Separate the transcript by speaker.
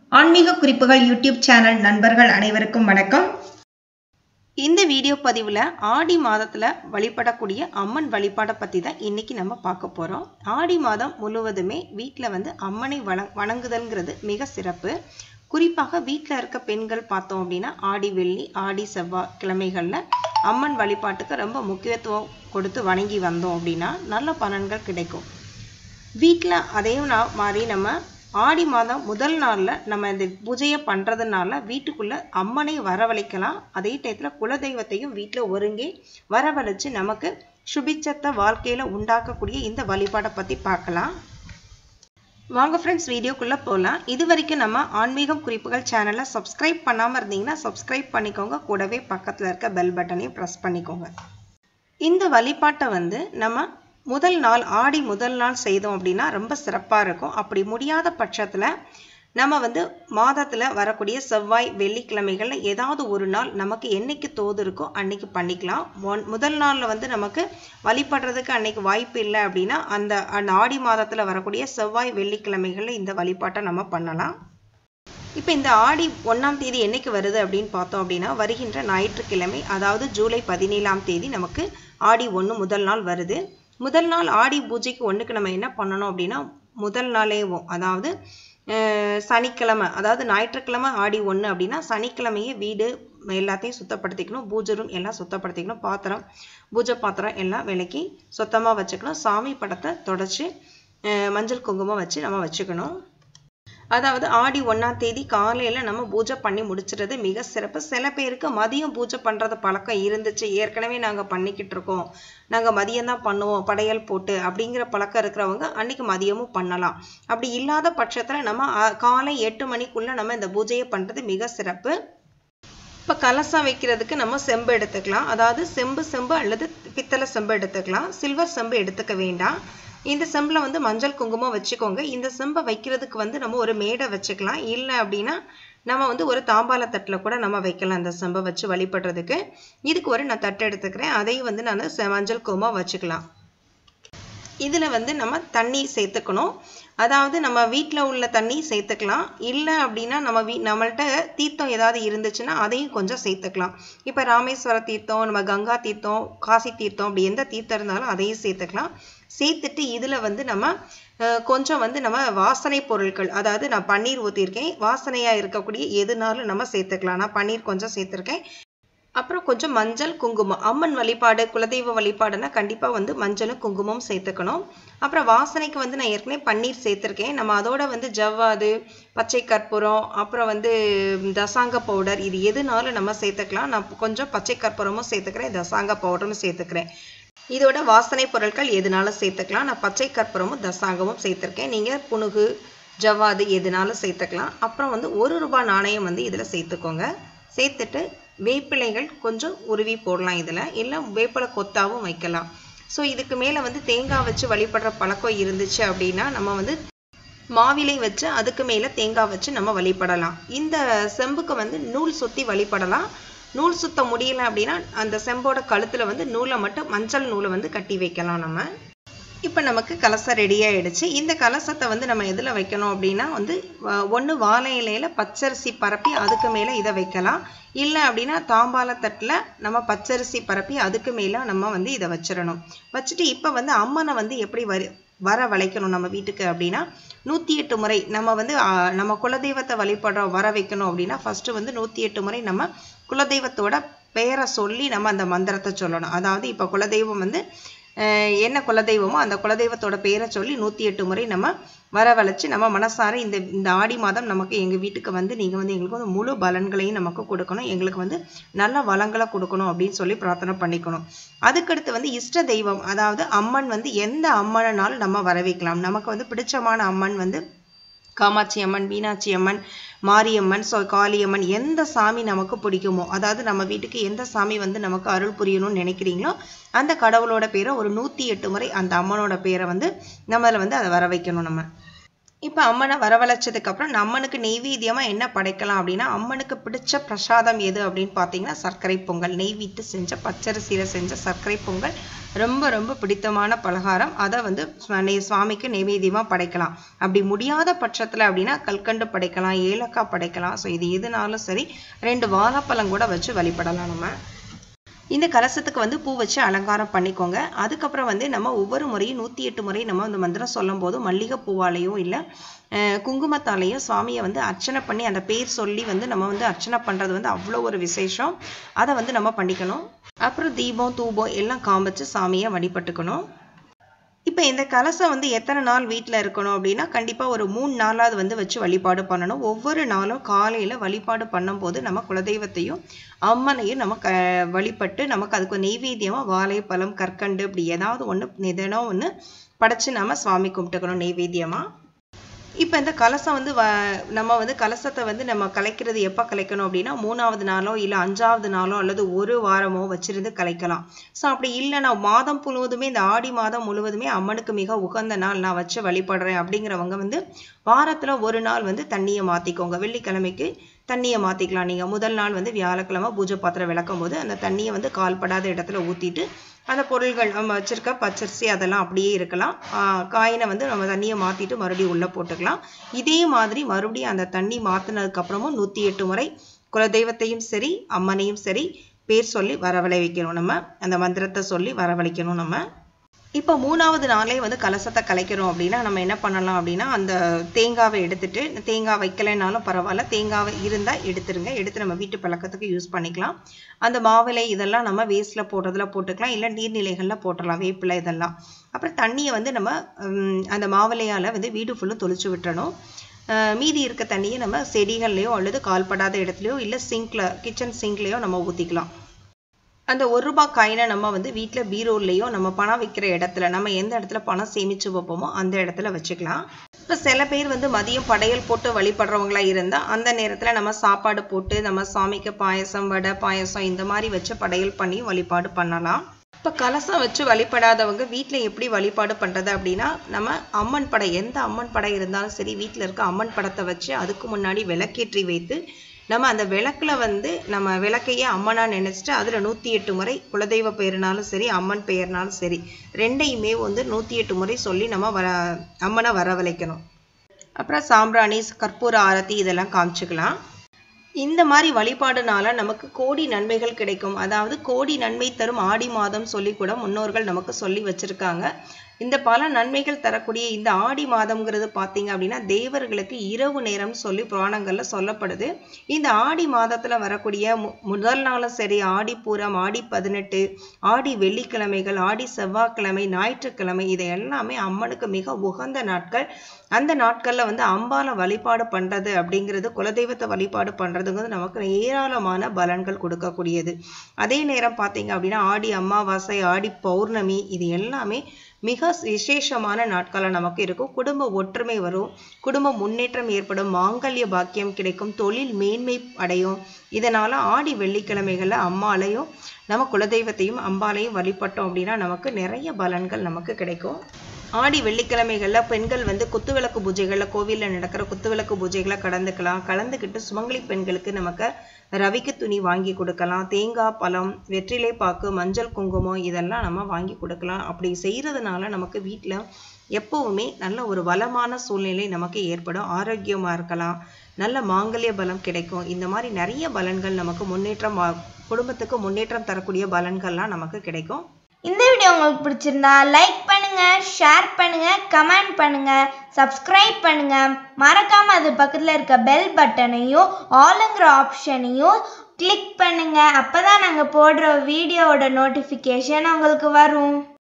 Speaker 1: ஆன்மீக குறிப்புகள் YouTube channel நண்பர்கள் அனைவருக்கும் வணக்கம். இந்த வீடியோ பதிவில் ஆடி மாதத்தில் வழிபடக்கூடிய அம்மன் வழிபாடை பற்றி தான் இன்றைக்கி நம்ம பார்க்க போகிறோம். ஆடி மாதம் முழுவதுமே வீட்டில் அம்மனை வணங்குதல்ங்கிறது மிக சிறப்பு. குறிப்பாக வீட்டில் இருக்க பெண்கள் பார்த்தோம் அப்படின்னா ஆடி வெள்ளி ஆடி செவ்வாய் கிழமைகளில் அம்மன் வழிபாட்டுக்கு ரொம்ப முக்கியத்துவம் கொடுத்து வணங்கி வந்தோம் அப்படின்னா நல்ல பலன்கள் கிடைக்கும். வீட்டில் அதே மாதிரி நம்ம ஆடி மாதம் முதல் நாளில் நம்ம இந்த பூஜையை பண்ணுறதுனால வீட்டுக்குள்ளே அம்மனை வரவழைக்கலாம். அதே டயத்தில் குலதெய்வத்தையும் வீட்டில் ஒருங்கே வரவழைச்சு நமக்கு சுபிட்சத்தை வாழ்க்கையில் உண்டாக்கக்கூடிய இந்த வழிபாடை பற்றி பார்க்கலாம். வாங்க ஃப்ரெண்ட்ஸ், வீடியோக்குள்ளே போகலாம். இது வரைக்கும் நம்ம ஆன்மீகம் குறிப்புகள் சேனலை சப்ஸ்கிரைப் பண்ணாமல் இருந்தீங்கன்னா சப்ஸ்கிரைப் பண்ணிக்கோங்க. கூடவே பக்கத்தில் இருக்க பெல் பட்டனையும் ப்ரெஸ் பண்ணிக்கோங்க. இந்த வழிபாட்டை நம்ம முதல் நாள் ஆடி முதல் நாள் செய்தோம் அப்படின்னா ரொம்ப சிறப்பாக இருக்கும். அப்படி முடியாத பட்சத்தில் நம்ம மாதத்தில் வரக்கூடிய செவ்வாய் வெள்ளிக்கிழமைகளில் ஏதாவது ஒரு நாள் நமக்கு என்னைக்கு தோது இருக்கோ அன்னைக்கு பண்ணிக்கலாம். முதல் நாளில் நமக்கு வழிபடுறதுக்கு அன்னைக்கு வாய்ப்பு இல்லை அப்படின்னா அந்த ஆடி மாதத்தில் வரக்கூடிய செவ்வாய் வெள்ளிக்கிழமைகளில் இந்த வழிபாட்டை நம்ம பண்ணலாம். இப்போ இந்த ஆடி 1ஆம் தேதி என்னைக்கு வருது அப்படின்னு பார்த்தோம் அப்படின்னா வருகின்ற ஞாயிற்றுக்கிழமை, அதாவது ஜூலை 17ஆம் தேதி நமக்கு ஆடி 1 முதல் நாள் வருது. முதல் நாள் ஆடி பூஜைக்கு 1க்கு நம்ம என்ன பண்ணணும் அப்படின்னா முதல் நாளேவும், அதாவது சனிக்கிழமை, அதாவது ஞாயிற்றுக்கிழமை ஆடி 1 அப்படின்னா சனிக்கிழமையே வீடு எல்லாத்தையும் சுத்தப்படுத்திக்கணும். பூஜை ரூம் எல்லாம் சுத்தப்படுத்திக்கணும். பூஜை பாத்திரம் எல்லாம் விலக்கி சுத்தமாக வச்சுக்கணும். சாமி படத்தை தொடச்சி மஞ்சள் குங்குமம் வச்சு நம்ம வச்சுக்கணும். அதாவது ஆடி 1ஆம் தேதி காலையில் நம்ம பூஜை பண்ணி முடிச்சுறது மிக சிறப்பு. சில பேருக்கு மதியம் பூஜை பண்ணுறது பழக்கம் இருந்துச்சு, ஏற்கனவே நாங்கள் பண்ணிக்கிட்டு இருக்கோம், நாங்கள் மதியம் தான் பண்ணுவோம் படையல் போட்டு அப்படிங்கிற பழக்கம் இருக்கிறவங்க அன்னைக்கு மதியமும் பண்ணலாம். அப்படி இல்லாத பட்சத்தில் நம்ம காலை 8 மணிக்குள்ளே நம்ம இந்த பூஜையை பண்ணுறது மிக சிறப்பு. இப்போ கலசம் வைக்கிறதுக்கு நம்ம செம்பு எடுத்துக்கலாம். அதாவது செம்பு அல்லது பித்தளை செம்பு எடுத்துக்கலாம். சில்வர் செம்பு எடுத்துக்க வேண்டாம். இந்த செம்பில் மஞ்சள் குங்குமம் வச்சுக்கோங்க. இந்த செம்பை வைக்கிறதுக்கு நம்ம ஒரு மேடை வச்சுக்கலாம். இல்லை அப்படின்னா நம்ம ஒரு தாம்பால தட்டில் கூட நம்ம வைக்கலாம். இந்த செம்பை வச்சு வழிபடுறதுக்கு இதுக்கு நான் தட்டு எடுத்துக்கிறேன். அதையும் நான் மஞ்சள் குங்குமம் வச்சுக்கலாம். இதில் நம்ம தண்ணி சேர்த்துக்கணும். அதாவது நம்ம வீட்டில் உள்ள தண்ணி சேர்த்துக்கலாம். இல்லை அப்படின்னா நம்மள்கிட்ட தீர்த்தம் ஏதாவது இருந்துச்சுன்னா அதையும் கொஞ்சம் சேர்த்துக்கலாம். இப்போ ராமேஸ்வர தீர்த்தம், நம்ம கங்கா தீர்த்தம், காசி தீர்த்தம், அப்படி எந்த தீர்த்தம் இருந்தாலும் அதையும் சேர்த்துக்கலாம். சேர்த்துட்டு இதில் நம்ம கொஞ்சம் நம்ம வாசனை பொருட்கள், அதாவது நான் பன்னீர் ஊற்றிருக்கேன், வாசனையாக இருக்கக்கூடிய எதுனாலும் நம்ம சேர்த்துக்கலாம். நான் பன்னீர் கொஞ்சம் சேர்த்துருக்கேன். அப்புறம் கொஞ்சம் மஞ்சள் குங்குமம், அம்மன் வழிபாடு குலதெய்வ வழிபாடுனா கண்டிப்பாக மஞ்சளும் குங்குமம் சேர்த்துக்கணும். அப்புறம் வாசனைக்கு நான் ஏற்கனவே பன்னீர் சேர்த்துருக்கேன். நம்ம அதோட ஜவ்வாது, பச்சை கற்பூரம், அப்புறம் தசாங்க பவுடர், இது எதுனாலும் நம்ம சேர்த்துக்கலாம். நான் கொஞ்சம் பச்சை கற்பூரமும் சேர்த்துக்கிறேன், தசாங்க பவுடரும் சேர்த்துக்கிறேன். இதோட வாசனை பொருட்கள் எதுனாலும் சேர்த்துக்கலாம். நான் பச்சை கற்பூரமும் தசாங்கமும் சேர்த்துருக்கேன். நீங்கள் புனுகு, ஜவ்வாது எதுனாலும் சேர்த்துக்கலாம். அப்புறம் 1 ரூபாய் நாணயம் இதில் சேர்த்துக்கோங்க. சேர்த்துட்டு வேப்பிலைகள் கொஞ்சம் உருவி போடலாம். இதில் இல்லை வேப்பிலை கொத்தாவும் வைக்கலாம். ஸோ இதுக்கு மேலே தேங்காய் வச்சு வழிபடுற பழக்கம் இருந்துச்சு அப்படின்னா நம்ம மாவிலை வச்சு அதுக்கு மேலே தேங்காய் வச்சு நம்ம வழிபடலாம். இந்த செம்புக்கு நூல் சுற்றி வழிபடலாம். நூல் சுத்த முடியல அப்படின்னா அந்த செம்போட கழுத்தில் நூலை மட்டும் மஞ்சள் நூலை கட்டி வைக்கலாம். நம்ம இப்போ நமக்கு கலசம் ரெடி ஆகிடுச்சு. இந்த கலசத்தை நம்ம எதில் வைக்கணும் அப்படின்னா ஒன்று வாழை இலையில் பச்சரிசி பரப்பி அதுக்கு மேலே இதை வைக்கலாம். இல்லை அப்படின்னா தாம்பால தட்டில் நம்ம பச்சரிசி பரப்பி அதுக்கு மேலே நம்ம இதை வச்சிடணும். வச்சுட்டு இப்போ அம்மனை எப்படி வர வளைக்கணும் நம்ம வீட்டுக்கு அப்படின்னா 108 முறை நம்ம குலதெய்வத்தை வழிபடுறோம் வர வைக்கணும் அப்படின்னா ஃபஸ்ட்டு 108 முறை நம்ம குலதெய்வத்தோட பெயரை சொல்லி நம்ம அந்த மந்திரத்தை சொல்லணும். அதாவது இப்போ குலதெய்வம் என்ன குலதெய்வமோ அந்த குலதெய்வத்தோட பேரை சொல்லி 108 முறை நம்ம வரவழைச்சு நம்ம மனசார இந்த ஆடி மாதம் நமக்கு எங்கள் வீட்டுக்கு நீங்கள் எங்களுக்கு முழு பலன்களையும் நமக்கு கொடுக்கணும், எங்களுக்கு நல்ல வளங்களை கொடுக்கணும் அப்படின்னு சொல்லி பிரார்த்தனை பண்ணிக்கணும். அதுக்கடுத்து இஷ்ட தெய்வம், அதாவது அம்மன் எந்த அம்மனாலும் நம்ம வர வைக்கலாம். நமக்கு பிடிச்சமான அம்மன் காமாட்சி அம்மன், மீனாட்சி அம்மன், மாரியம்மன், காளியம்மன், எந்த சாமி நமக்கு பிடிக்குமோ, அதாவது நம்ம வீட்டுக்கு எந்த சாமி நமக்கு அருள் புரியணும்னு நினைக்கிறீங்களோ அந்த கடவுளோட பேரை ஒரு 108 முறை அந்த அம்மனோட பேரை நம்மள அதை வர வைக்கணும். நம்ம இப்போ அம்மனை வரவழைச்சதுக்கு அப்புறம் அம்மனுக்கு நெய்வேத்தியமா என்ன படைக்கலாம் அப்படின்னா, அம்மனுக்கு பிடிச்ச பிரசாதம் எது அப்படின்னு பார்த்தீங்கன்னா சர்க்கரை பொங்கல். நெய் விட்டு செஞ்ச பச்சரிசியில செஞ்ச சர்க்கரை பொங்கல் ரொம்ப ரொம்ப பிடித்தமான பலகாரம். அதை வந்து சுவாமிக்கு நெய்வேத்தியமா படைக்கலாம். அப்படி முடியாத பட்சத்துல அப்படின்னா கல்கண்டு படைக்கலாம், ஏலக்காய் படைக்கலாம். ஸோ இது எதுனாலும் சரி 2 வாழைப்பழம் கூட வச்சு வழிபடலாம். நம்ம இந்த கலசத்துக்கு வந்து பூ வச்சு அலங்காரம் பண்ணிக்கோங்க. அதுக்கப்புறம் வந்து நம்ம ஒவ்வொரு முறையும் 108 முறை நம்ம அந்த மந்திரம் சொல்லும் போது மல்லிகை பூவாலையோ இல்லை குங்குமத்தாலையோ சுவாமியை வந்து அர்ச்சனை பண்ணி அந்த பேர் சொல்லி வந்து நம்ம வந்து அர்ச்சனை பண்ணுறது வந்து அவ்வளோ ஒரு விசேஷம். அதை வந்து நம்ம பண்ணிக்கணும். அப்புறம் தீபம் தூபம் எல்லாம் காமிச்சு சாமியை வழிபட்டுக்கணும். இப்போ இந்த கலசம் வந்து எத்தனை நாள் வீட்டில் இருக்கணும் அப்படின்னா, கண்டிப்பாக ஒரு 3 நாளாவது வந்து வச்சு வழிபாடு பண்ணணும். ஒவ்வொரு நாளும் காலையில் வழிபாடு பண்ணும்போது நம்ம குலதெய்வத்தையும் அம்மனையும் நம்ம வழிபட்டு நமக்கு அதுக்கு நெய்வேத்தியமாக வாழைப்பழம், கற்கண்டு இப்படி ஏதாவது ஒன்று தினம் ஒன்று படைச்சு நம்ம சுவாமி கும்பிட்டுக்கணும் நெய்வேத்தியமாக. இப்போ இந்த கலசம் வந்து நம்ம வந்து கலசத்தை வந்து நம்ம கலைக்கிறது எப்போ கலைக்கணும் அப்படின்னா, 3ஆவது நாளோ இல்லை 5ஆவது நாளோ அல்லது ஒரு வாரமோ வச்சிருந்து கலைக்கலாம். ஸோ அப்படி இல்லைனா மாதம் முழுவதுமே இந்த ஆடி மாதம் முழுவதுமே அம்மனுக்கு மிக உகந்த நாள் நான் வச்சு வழிபடுறேன் அப்படிங்கிறவங்க வந்து வாரத்தில் ஒரு நாள் வந்து தண்ணியை மாற்றிக்கோங்க. வெள்ளிக்கிழமைக்கு தண்ணியை மாற்றிக்கலாம். நீங்கள் முதல் நாள் வந்து வியாழக்கிழமை பூஜை பாத்திரம் விளக்கும் போது அந்த தண்ணியை வந்து கால்படாத இடத்துல ஊற்றிட்டு அந்த பொருள்கள் நம்ம வச்சிருக்க பச்சரிசி அதெல்லாம் அப்படியே இருக்கலாம். காயினை வந்து நம்ம தண்ணியை மாற்றிட்டு மறுபடியும் உள்ளே போட்டுக்கலாம். இதே மாதிரி மறுபடியும் அந்த தண்ணி மாற்றினதுக்கு அப்புறமும் 108 முறை குலதெய்வத்தையும் சரி அம்மனையும் சரி பேர் சொல்லி வரவழைக்கணும். நம்ம அந்த மந்திரத்தை சொல்லி வரவழைக்கணும். நம்ம இப்போ 3ஆவது நாளே வந்து கலசத்தை கலைக்கிறோம் அப்படின்னா நம்ம என்ன பண்ணலாம் அப்படின்னா, அந்த தேங்காவை எடுத்துட்டு, தேங்காய் வைக்கலைனாலும் பரவாயில்ல, தேங்காவை இருந்தால் எடுத்துருங்க. எடுத்து நம்ம வீட்டு பழக்கத்துக்கு யூஸ் பண்ணிக்கலாம். அந்த மாவிலை இதெல்லாம் நம்ம வேஸ்ட்டில் போடுறதுல போட்டுக்கலாம், இல்லை நீர்நிலைகளில் போட்டுடலாம், வேப்பிலை இதெல்லாம். அப்புறம் தண்ணியை வந்து நம்ம அந்த மாவிலையால் வந்து வீடு ஃபுல்லும் தொளிச்சு விட்டுறணும். மீதி இருக்க தண்ணியை நம்ம செடிகள்லையோ அல்லது கால்படாத இடத்துலையோ இல்லை சிங்கில் கிச்சன் சிங்க்லேயோ நம்ம ஊற்றிக்கலாம். அந்த 1 ரூபாய் காயினை நம்ம வந்து வீட்டில் பீரோல்லையோ நம்ம பணம் வைக்கிற இடத்துல நம்ம எந்த இடத்துல பணம் சேமித்து வைப்போமோ அந்த இடத்துல வச்சுக்கலாம். இப்போ சில பேர் வந்து மதியம் படையல் போட்டு வழிபடுறவங்களா இருந்தால் அந்த நேரத்தில் நம்ம சாப்பாடு போட்டு நம்ம சாமிக்கு பாயசம், வடை, பாயசம் இந்த மாதிரி வச்சு படையல் பண்ணி வழிபாடு பண்ணலாம். இப்போ கலசம் வச்சு வழிபடாதவங்க வீட்டில் எப்படி வழிபாடு பண்ணுறது அப்படின்னா, நம்ம அம்மன் படை எந்த அம்மன் படை இருந்தாலும் சரி வீட்டில் இருக்க அம்மன் படத்தை வச்சு அதுக்கு முன்னாடி விளக்கேற்றி வைத்து நம்ம அந்த விளக்கில் வந்து நம்ம விளக்கையே அம்மனாக நினச்சிட்டு அதில் 108 முறை குலதெய்வ பெயர்னாலும் சரி அம்மன் பெயர்னாலும் சரி 2யுமே வந்து 108 முறை சொல்லி நம்ம அம்மனை வரவழைக்கணும். அப்புறம் சாம்பிராணி, கற்பூர ஆரத்தி இதெல்லாம் காமிச்சுக்கலாம். இந்த மாதிரி வழிபாடுனால நமக்கு கோடி நன்மைகள் கிடைக்கும். அதாவது கோடி நன்மை தரும் ஆடி மாதம் சொல்லி கூட முன்னோர்கள் நமக்கு சொல்லி வச்சிருக்காங்க. இந்த பல நன்மைகள் தரக்கூடிய இந்த ஆடி மாதம்ங்கிறது பார்த்தீங்க அப்படின்னா தேவர்களுக்கு இரவு நேரம் சொல்லி புராணங்கள்ல சொல்லப்படுது. இந்த ஆடி மாதத்துல வரக்கூடிய முதல் நாளும் சரி ஆடிப்பூரம், ஆடி 18, ஆடி வெள்ளிக்கிழமைகள், ஆடி செவ்வாய்க்கிழமை, ஞாயிற்றுக்கிழமை இதை எல்லாமே அம்மனுக்கு மிக உகந்த நாட்கள். அந்த நாட்கள்ல வந்து அம்பால வழிபாடு பண்றது அப்படிங்கிறது குலதெய்வத்தை வழிபாடு பண்றதுங்கிறது நமக்கு ஏராளமான பலன்கள் கொடுக்கக்கூடியது. அதே நேரம் பார்த்தீங்க அப்படின்னா ஆடி அமாவாசை, ஆடி பௌர்ணமி இது எல்லாமே மிக விசேஷமான நாட்களா நமக்கு இருக்கும். குடும்ப ஒற்றுமை வரும், குடும்ப முன்னேற்றம் ஏற்படும், மாங்கல்ய பாக்கியம் கிடைக்கும், தொழில் மேன்மை அடையும். இதனால ஆடி வெள்ளிக்கிழமைகள்ல அம்மாலையும் நம்ம குலதெய்வத்தையும் அம்பாலையும் வழிபட்டோம் அப்படின்னா நமக்கு நிறைய பலன்கள் நமக்கு கிடைக்கும். ஆடி வெள்ளிக்கிழமைகள்ல பெண்கள் வந்து குத்துவிளக்கு பூஜைகள்ல கோவிலில் நடக்கிற குத்துவிளக்கு பூஜைகளை கலந்துக்கிட்டு சுமங்கலி பெண்களுக்கு நமக்கு ரவிக்கு துணி வாங்கி கொடுக்கலாம். தேங்காய், பழம், வெற்றிலை பாக்கு, மஞ்சள், குங்குமம் இதெல்லாம் நம்ம வாங்கி கொடுக்கலாம். அப்படி செய்யறதுனால நமக்கு வீட்டில் எப்பவுமே நல்ல ஒரு வளமான சூழ்நிலை நமக்கு ஏற்படும். ஆரோக்கியமா இருக்கலாம், நல்ல மாங்கல்ய பலம் கிடைக்கும். இந்த மாதிரி நிறைய பலன்கள் நமக்கு முன்னேற்றம், குடும்பத்துக்கு முன்னேற்றம் தரக்கூடிய பலன்கள்லாம் நமக்கு கிடைக்கும்.
Speaker 2: இந்த வீடியோ உங்களுக்கு பிடிச்சிருந்தா லைக் பண்ணுங்க, ஷேர் பண்ணுங்க, கமெண்ட் பண்ணுங்க, சப்ஸ்கிரைப் பண்ணுங்க. மறக்காம அது பக்கத்தில் இருக்க பெல் பட்டனையும் ஆளுங்கிற ஆப்ஷனையும் கிளிக் பண்ணுங்க. அப்பதான் நாங்கள் போடுற வீடியோவோட நோட்டிஃபிகேஷன் உங்களுக்கு வரும்.